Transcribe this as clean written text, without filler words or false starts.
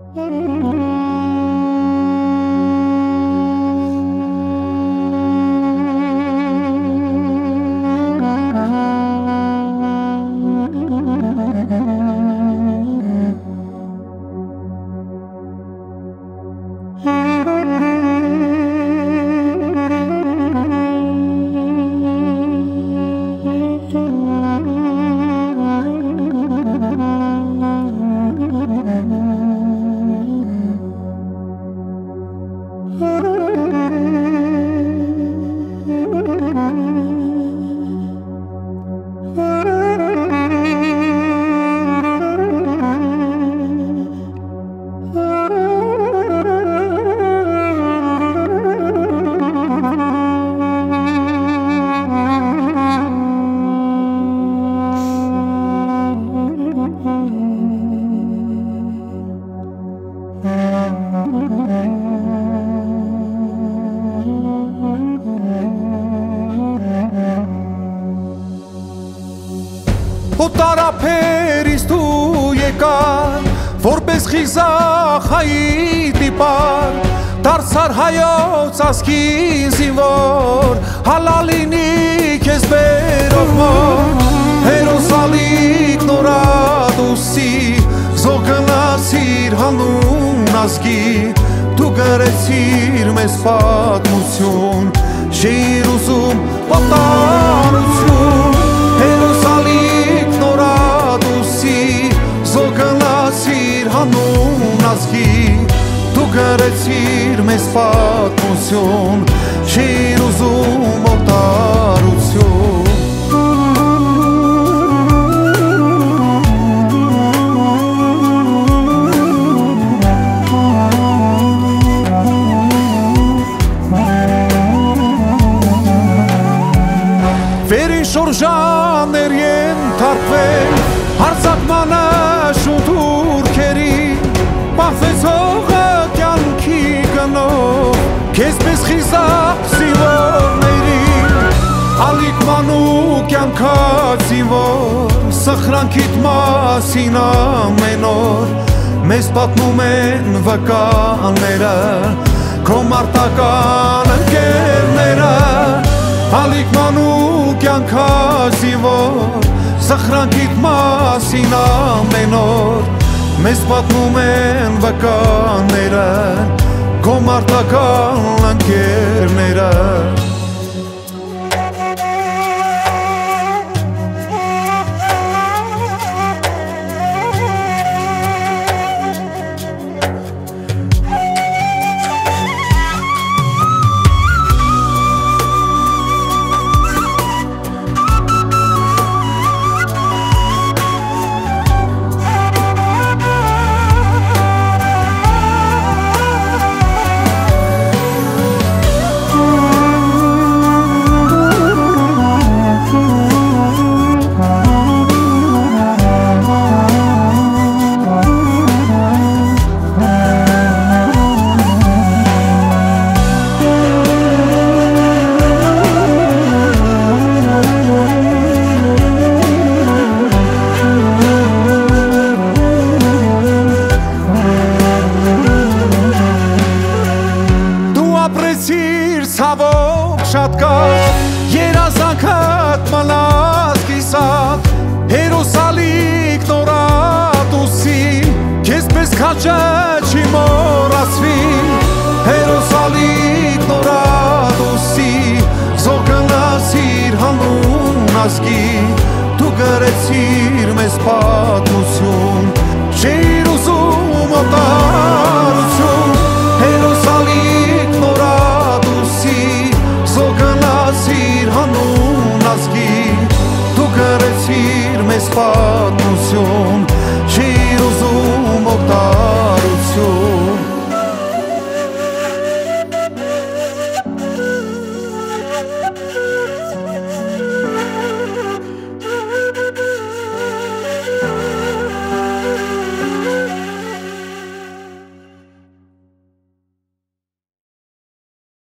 Տարափերից դու եկար, որպես խիզախայի տիպար, դարձար հայոց ասկին զինվոր, հալալինի քեզ բերող մոր, հերոսալիկ նորադուսի, զոգնացիր հանուն ազգի, դու գրեցիր մեզ պատմություն, շիր ուզում պատարություն, հերոսալիկ նորադուսի, զոգնացիր հանուն ազգի, դու գրեցիր մեզ պատմություն, շիր ուզում պատարություն։ Վերին շորժաներ ենթարկվել, հարձակմանը շուտ ուրքերին, պահվեցողը կյանքի գնով, քեզպես խիզախ զինվորներին, ալիք մանու կյանքա զինվոր, սխրանքիդ մասին ամեն օր, մեզ պատմում են վկանները, քո մարտական ընկերները, ալիք մանու կյանքա զինվոր, սխրանքիդ մասին ամեն օր, մեզ պատմում են վկանները, քո մարտական ընկերները։ Ցավոք շատ կար, երազանքդ մնաց կիսատ, հերոսալիկ նորադուսի, քեզպես քաջը չի մոռացվի, հերոսալիկ նորադուսի, զոգնացիր հանուն ազգի, դու գրեցիր մեզ պատմություն, շիր ուզում օտարություն, հերոսալիկ նորադուսի, զոգնացիր հանուն ազգի, դու գրեցիր մեզ պատմություն,